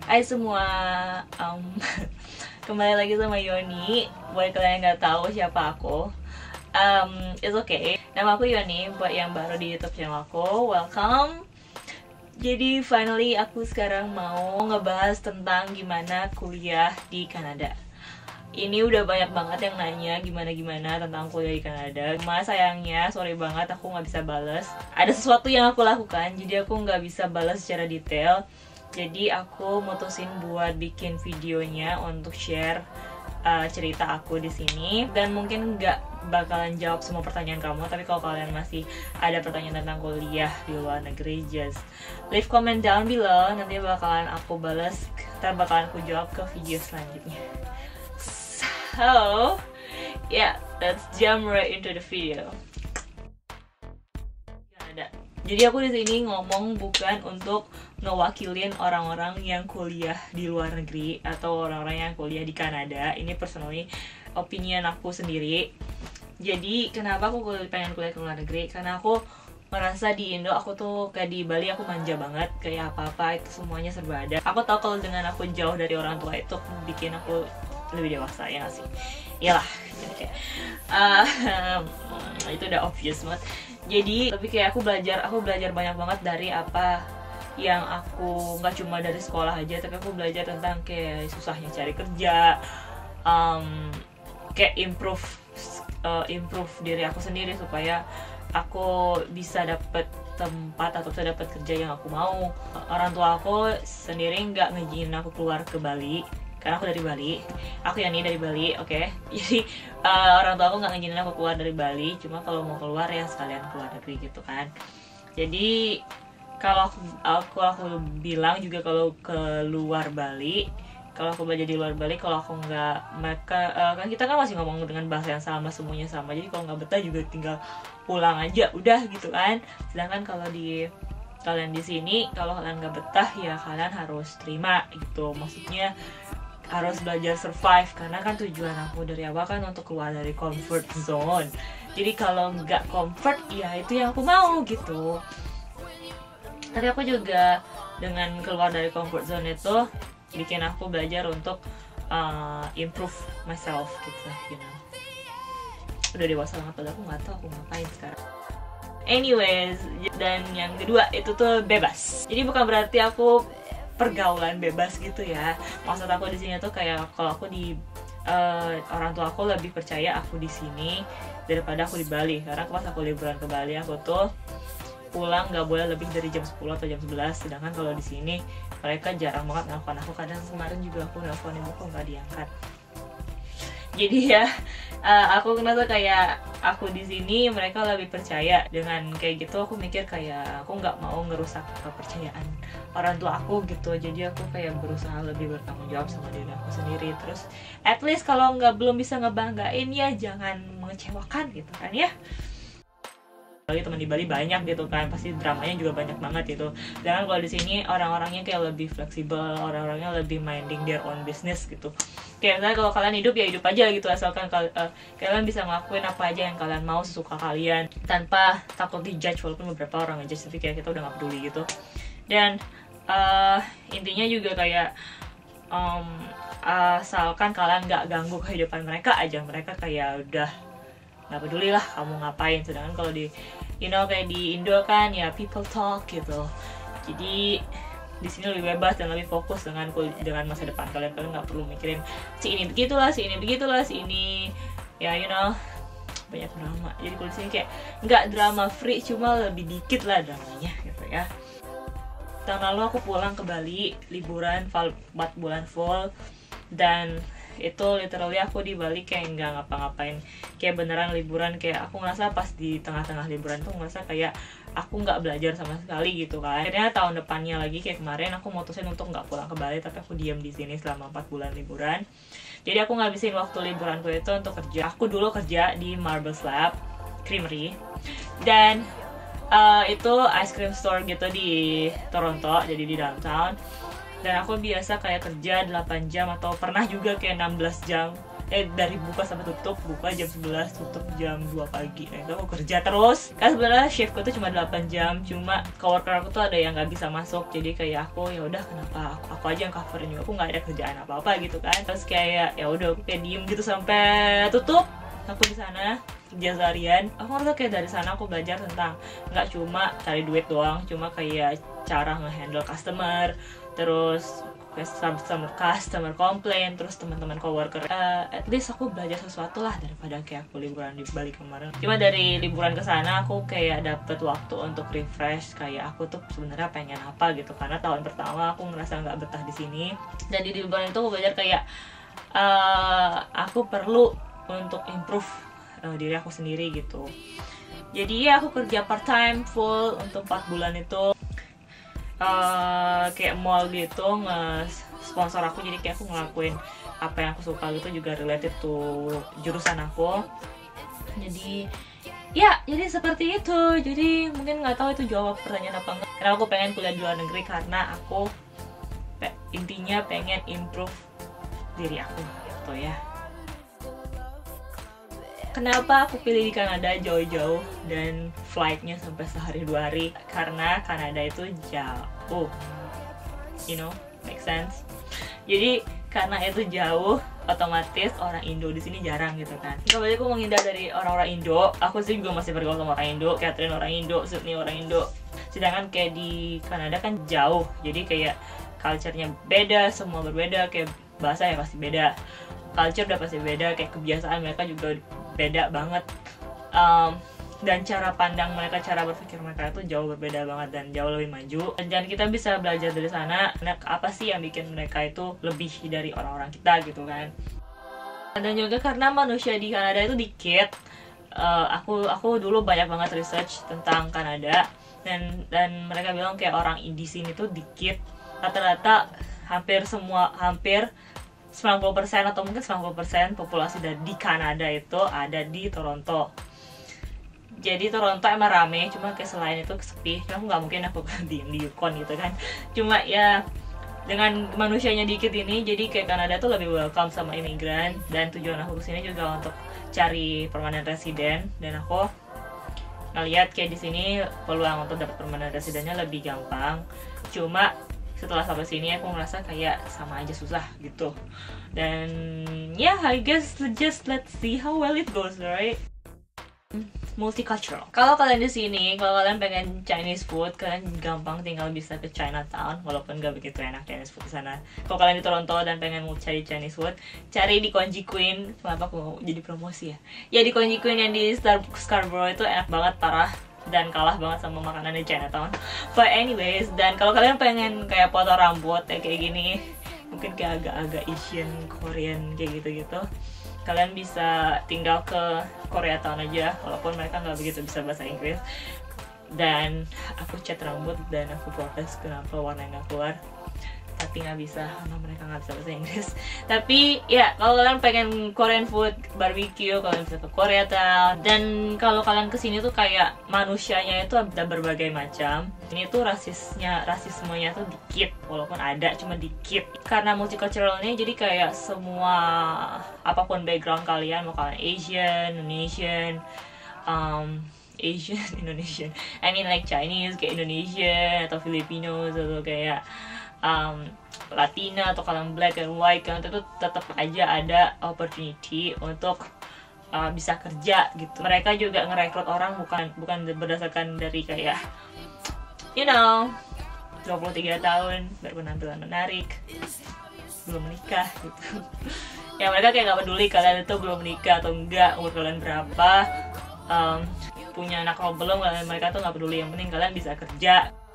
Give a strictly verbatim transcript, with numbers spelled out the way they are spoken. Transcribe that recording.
Hai semua, um, kembali lagi sama Yoni. Buat kalian yang nggak tahu siapa aku, um, it's okay. Nama aku Yoni. Buat yang baru di YouTube channel aku, welcome. Jadi finally aku sekarang mau ngebahas tentang gimana kuliah di Kanada. Ini udah banyak banget yang nanya gimana-gimana tentang kuliah di Kanada. Cuma sayangnya, sorry banget aku nggak bisa balas. Ada sesuatu yang aku lakukan, jadi aku nggak bisa balas secara detail. Jadi aku mutusin buat bikin videonya untuk share uh, cerita aku di sini. Dan mungkin nggak bakalan jawab semua pertanyaan kamu, tapi kalau kalian masih ada pertanyaan tentang kuliah di luar negeri, just leave comment down below. Nanti bakalan aku balas, ntar bakalan aku jawab ke video selanjutnya. So, yeah, let's jump right into the video. Kanada. Jadi aku di sini ngomong bukan untuk ngewakilin orang-orang yang kuliah di luar negeri atau orang-orang yang kuliah di Kanada. Ini personally opinion aku sendiri. Jadi kenapa aku pengen kuliah ke luar negeri? Karena aku merasa di Indo aku tuh kayak di Bali aku manja banget, kayak apa-apa itu semuanya serba ada. Aku tahu kalau dengan aku jauh dari orang tua itu bikin aku lebih dewasa, ya gak sih? Iyalah, kayak uh, itu udah obvious banget. Jadi tapi kayak aku belajar, aku belajar banyak banget dari apa yang aku nggak cuma dari sekolah aja, tapi aku belajar tentang kayak susahnya cari kerja, um, kayak improve uh, improve diri aku sendiri supaya aku bisa dapet tempat atau bisa dapet kerja yang aku mau. Orang tua aku sendiri nggak ngizinin aku keluar ke Bali karena aku dari Bali, aku yang ini dari Bali, oke. Okay? Jadi uh, orang tua aku nggak ngizinin aku keluar dari Bali, cuma kalau mau keluar ya sekalian keluar negeri gitu kan. Jadi kalau aku, aku aku bilang juga kalau ke luar Bali, kalau aku belajar di luar Bali, kalau aku nggak, maka uh, kan kita kan masih ngomong dengan bahasa yang sama, semuanya sama. Jadi kalau nggak betah juga tinggal pulang aja, udah gitu kan. Sedangkan kalau di kalian di sini, kalau kalian nggak betah ya kalian harus terima gitu. Maksudnya harus belajar survive, karena kan tujuan aku dari awal kan untuk keluar dari comfort zone. Jadi kalau nggak comfort ya itu yang aku mau gitu. Tapi aku juga dengan keluar dari comfort zone itu bikin aku belajar untuk uh, improve myself gitu, you know. Udah dewasa banget, padahal aku nggak tahu aku ngapain sekarang. Anyways, dan yang kedua itu tuh bebas. Jadi bukan berarti aku pergaulan bebas gitu ya. Maksud aku di sini tuh kayak kalau aku di uh, orang tua aku lebih percaya aku di sini daripada aku di Bali. Karena pas aku liburan ke Bali aku tuh pulang nggak boleh lebih dari jam sepuluh atau jam sebelas. Sedangkan kalau di sini mereka jarang banget nelfon aku. Kadang kemarin juga aku nelfon ibuku nggak diangkat. Jadi ya uh, aku ngerasa kayak aku di sini mereka lebih percaya. Dengan kayak gitu aku mikir kayak aku nggak mau ngerusak kepercayaan orang tua aku gitu. Jadi aku kayak berusaha lebih bertanggung jawab sama diri aku sendiri. Terus at least kalau nggak belum bisa ngebanggain ya jangan mengecewakan gitu kan ya. Lagi teman di Bali banyak gitu kan, pasti dramanya juga banyak banget gitu. Jangan kalau di sini orang-orangnya kayak lebih fleksibel, orang-orangnya lebih minding their own business gitu. Kayak misalnya kalau kalian hidup ya hidup aja gitu, asalkan kal uh, kalian bisa ngelakuin apa aja yang kalian mau sesuka kalian tanpa takut dijudge, walaupun beberapa orang ngejudge tapi kayak kita udah gak peduli gitu. Dan uh, intinya juga kayak um, asalkan kalian gak ganggu kehidupan mereka aja, mereka kayak udah nggak peduli lah kamu ngapain. Sedangkan kalau di you know kayak di Indo kan ya people talk gitu. Jadi di sini lebih bebas dan lebih fokus dengan dengan masa depan kalian. Kalian nggak perlu mikirin si ini begitulah, si ini begitulah, si ini ya you know banyak drama. Jadi kalau di sini kayak nggak drama free, cuma lebih dikit lah dramanya gitu ya. Tahun lalu aku pulang ke Bali liburan empat bulan full, dan itu literally aku di Bali kayak nggak ngapa-ngapain, kayak beneran liburan. Kayak aku ngerasa pas di tengah-tengah liburan tuh ngerasa kayak aku nggak belajar sama sekali gitu kan. Akhirnya tahun depannya lagi kayak kemarin aku mutusin untuk nggak pulang ke Bali, tapi aku diam di sini selama empat bulan liburan. Jadi aku ngabisin waktu liburanku itu untuk kerja. Aku dulu kerja di Marble Slab Creamery, dan uh, itu ice cream store gitu di Toronto, jadi di downtown. Dan aku biasa kayak kerja delapan jam atau pernah juga kayak enam belas jam eh dari buka sampai tutup, buka jam sebelas, tutup jam dua pagi. Nah itu aku kerja terus. Kan sebenarnya shiftku tuh cuma delapan jam, cuma coworker aku tuh ada yang nggak bisa masuk, jadi kayak aku ya udah kenapa aku, aku aja yang coverin juga, aku nggak ada kerjaan apa-apa gitu kan. Terus kayak ya udah aku kayak diem gitu sampai tutup. Aku di sana kerja seharian. Aku ngerasa kayak dari sana aku belajar tentang nggak cuma cari duit doang, cuma kayak cara ngehandle customer, terus customer customer komplain, terus teman-teman coworker. Uh, at least aku belajar sesuatu lah daripada kayak aku liburan di Bali kemarin. Cuma dari liburan ke sana aku kayak dapet waktu untuk refresh, kayak aku tuh sebenarnya pengen apa gitu, karena tahun pertama aku ngerasa nggak betah di sini. Dan di liburan itu aku belajar kayak uh, aku perlu untuk improve uh, diri aku sendiri gitu. Jadi ya aku kerja part time full untuk empat bulan itu. Uh, kayak mall gitu nge-sponsor aku, jadi kayak aku ngelakuin apa yang aku suka gitu, juga related to jurusan aku. Jadi ya jadi seperti itu. Jadi mungkin nggak tahu itu jawab pertanyaan apa enggak. Karena aku pengen kuliah di luar negeri karena aku pe intinya pengen improve diri aku gitu ya. Kenapa aku pilih di Kanada jauh-jauh dan flightnya sampai sehari dua hari? Karena Kanada itu jauh, you know, make sense. Jadi karena itu jauh, otomatis orang Indo di sini jarang gitu kan. Kalau aku menghindar dari orang-orang Indo, aku sih juga masih bergaul sama orang Indo, Catherine orang Indo, Sydney orang Indo. Sedangkan kayak di Kanada kan jauh, jadi kayak culture-nya beda, semua berbeda, kayak bahasa ya pasti beda, culture udah pasti beda, kayak kebiasaan mereka juga beda banget, um, dan cara pandang mereka, cara berpikir mereka itu jauh berbeda banget dan jauh lebih maju. Dan kita bisa belajar dari sana, apa sih yang bikin mereka itu lebih dari orang-orang kita gitu kan. Dan juga karena manusia di Kanada itu dikit, uh, aku aku dulu banyak banget research tentang Kanada, dan dan mereka bilang kayak orang di sini tuh dikit, rata-rata hampir semua hampir sembilan puluh persen atau mungkin sembilan puluh persen populasi di Kanada itu ada di Toronto. Jadi Toronto emang rame, cuma kayak selain itu sepi. Cuma aku nggak mungkin aku diem di Yukon gitu kan. Cuma ya dengan manusianya dikit ini, jadi kayak Kanada tuh lebih welcome sama imigran. Dan tujuan aku kesini juga untuk cari permanent resident, dan aku ngeliat kayak di sini peluang untuk dapat permanent residennya lebih gampang. Cuma setelah sampai sini aku ngerasa kayak sama aja susah gitu. Dan ya yeah, I guess just let's see how well it goes, right? Multicultural. Kalau kalian di sini, kalau kalian pengen Chinese food, kalian gampang tinggal bisa ke Chinatown, walaupun gak begitu enak Chinese food di sana. Kalau kalian di Toronto dan pengen mau cari Chinese food, cari di Konjiquin. Kenapa aku mau jadi promosi ya? Ya di Konjiquin yang di Star Scarborough itu enak banget, parah, dan kalah banget sama makanan di Chinatown. But anyways, dan kalau kalian pengen kayak potong rambut ya kayak gini, mungkin kayak agak-agak Asian, Korean kayak gitu-gitu, kalian bisa tinggal ke Koreatown aja, walaupun mereka nggak begitu bisa bahasa Inggris. Dan aku cat rambut dan aku protes kenapa warnanya nggak keluar, tapi nggak bisa karena mereka nggak bisa bahasa Inggris. Tapi ya kalau kalian pengen Korean food, barbecue, kalian bisa ke Koreatown. Dan kalau kalian kesini tuh kayak manusianya itu ada berbagai macam. Ini tuh rasisnya, rasismenya tuh dikit, walaupun ada cuma dikit. Karena multiculturalnya, jadi kayak semua apapun background kalian, mau kalian Asian, Indonesian, um, Asian, Indonesian, I mean like Chinese kayak Indonesian atau Filipinos atau kayak Um, Latina atau kalian black and white, kan itu tetap aja ada opportunity untuk uh, bisa kerja gitu. Mereka juga ngerekrut orang bukan bukan berdasarkan dari kayak you know dua puluh tiga tahun berpenampilan menarik, belum menikah gitu. Ya mereka kayak gak peduli kalian itu belum menikah atau enggak, umur kalian berapa, um, punya anak atau belum, kalian mereka tuh gak peduli, yang penting kalian bisa kerja.